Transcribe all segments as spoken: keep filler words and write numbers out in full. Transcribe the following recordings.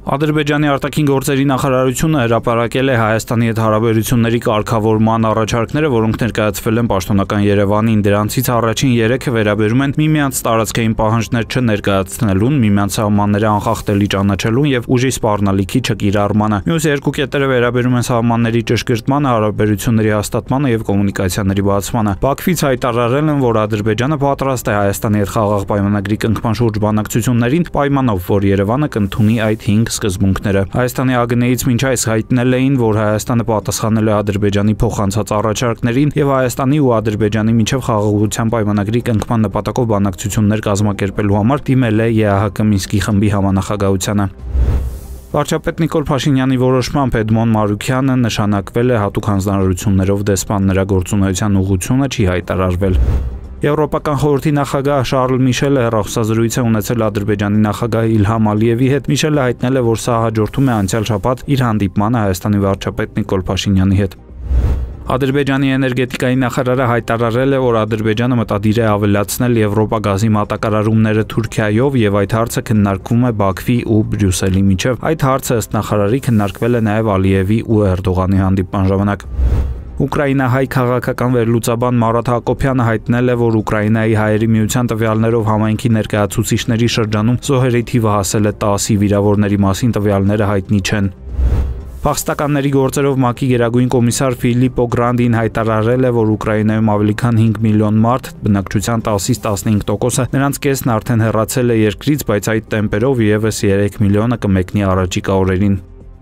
Ադրբեջանի արտաքին գործերի նախարարությունը հրապարակել է Հայաստանի հետ հարաբերությունների կարգավորման առաջարկները, որոնք ներկայացվել են պաշտոնական Երևանին։ Դրանցից առաջին երեքը վերաբերում են միմյանց տարածքային պահանջներ չներկայացնելուն, միմյանց սահմանները անխախտելի ճանաչելուն եւ ուժի սպառնալիքի չկիրառմանը։ Մյուս երկու կետերը վերաբերում են սահմանների ճշգրտմանը, հարաբերությունների հաստատմանը եւ կոմունիկացիաների բացմանը։ Բաքվից հայտարարել են, որ Ադրբեջանը պատրաստ է Հայաստանի հետ խաղաղ պայմանագրի կնքման շուրջ բանակցություններին, պայմանով, որ Երևանը կընդունի այդ հինգ սկզբունքները։ Հայաստանի ԱԳՆ-ից մինչ այս հայտնել էին, որ Հայաստանը պատասխանել է Ադրբեջանի փոխանցած առաջարկներին եւ Հայաստանի ու Ադրբեջանի միջև խաղաղության պայմանագրի կնքման նպատակով բանակցություններ կազմակերպելու համար դիմել է ԵԱՀԿ Մինսկի խմբի համանախագահությանը։ Վարչապետ Նիկոլ Փաշինյանի որոշմամբ Էդմոն Մարուքյանը նշանակվել է հատուկ հանձնարարություններով դեսպան, նրա գործունեության ուղղությունը չի հայտարարվել։ Եվրոպական խորհրդի նախագահ Շարլ Միշելը հեռախոսազրույց է ունեցել Ադրբեջանի նախագահ Իլհամ Ալիևի հետ։ Միշելը հայտնել է, որ սա հաջորդում է անցյալ շաբաթ իր հանդիպմանը Հայաստանի վարչապետ Նիկոլ Փաշինյանի հետ։ Ադրբեջանի էներգետիկայի նախարարը հայտարարել է, որ Ադրբեջանը մտադիր է ավելացնել Եվրոպա գազի մատակարարումները Թուրքիայով եւ այդ հարցը քննարկվում է Բաքվի ու Բրյուսելի միջև։ Այդ հարցը ըստ նախարարի քննարկվել է նաեւ Ալիևի ու Էրդողանի հանդիպման ժամանակ։ Ուկրաինահայ քաղաքական վերլուծաբան Մարաթ Հակոբյանը հայտնել է, որ Ուկրաինայի հայերի միության տվյալներով համայնքի ներկայացուցիչների շրջանում զոհերի թիվը հասել է տասի, վիրավորների մասին տվյալները հայտնի չեն։ Փախստականների գործերով ՄԱԿ-ի գերագույն կոմիսար Ֆիլիպպո Գրանդին հայտարարել է, որ Ուկրաինայում ավելի քան հինգ միլիոն մարդ, բնակչության տասից տասնհինգ տոկոսը, նրանց կեսն արդեն հեռացել է երկրից, բայց այդ տեմպերով եւս երեք միլիոնը կմեկնի առաջիկա օրերին։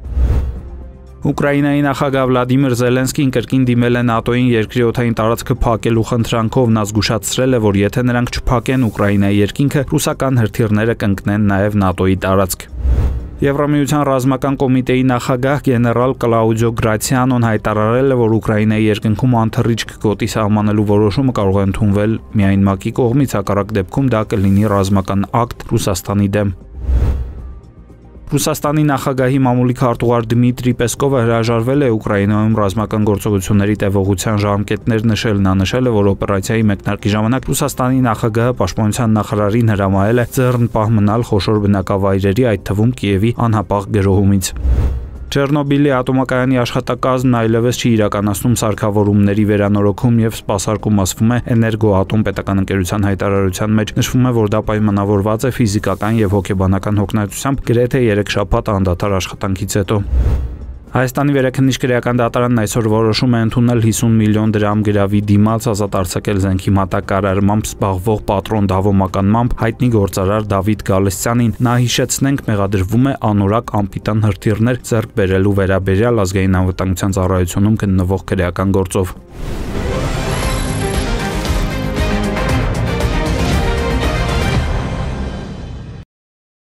Ուկրաինայի նախագահ Վլադիմիր Զելենսկին կրկին դիմել է ՆԱՏՕ-ին երկրի օդային տարածքը փակելու խնդրանքով։ Նա զգուշացրել է, որ եթե նրանք չփակեն Ուկրաինայի երկինքը, ռուսական հրթիռները կընկնեն նաև ՆԱՏՕ-ի տարածք։ Եվրամիության ռազմական կոմիտեի նախագահ գեներալ Կլաուդիո Գրացիանոն հայտարարել է, որ Ուկրաինայի երկնքում անթռիչ գոտի սահմանելու որոշումը կարող է ընդունվել միայն ՄԱԿ-ի կողմից, հակառակ դեպքում դա կլինի ռազմական ակտ Ռուսաստանի դեմ։ Ռուսաստանի նախագահի մամուլի քարտուղար Դմիտրի Պեսկովը հրաժարվել է Ուկրաինայում ռազմական գործողությունների տևողության ժամկետներ նշել։ Նա նշել է, որ օպերացիայի մեկնարկի ժամանակ Ռուսաստանի նախագահը պաշտպանության նախարարին հրամայել է ձեռնպահ մնալ խոշոր բնակավայրերի, այդ թվում Կիևի անհապաղ գրոհումից։ Չեռնոբիլի ատոմակայանի աշխատակազմն այլևս չի իրականացնում սարքավորումների վերանորոգում եւ սպասարկում, ասվում է Էներգոատոմ պետական ընկերության հայտարարության մեջ։ Նշվում է, որ դա պայմանավորված է ֆիզիկական եւ հոգեբանական հոգնածությամբ գրեթե երեք շաբաթ անդադար աշխատանքից հետո։ Հայաստանի վերաքննիչ քրեական դատարանն այսօր որոշում է ընդունել հիսուն միլիոն դրամ գրավի դիմաց ազատ արձակել զենքի մատակարարմամբ զբաղվող պատրոն Դավո մականմամբ հայտնի գործարար Դավիթ Գալստյանին։ Նա, հիշեցնենք, մեղադրվում է անորակ անպիտան հրթիռներ ձեռք բերելու վերաբերյալ ազգային անվտանգության ծառայությունում գտնվող քրեական գործով։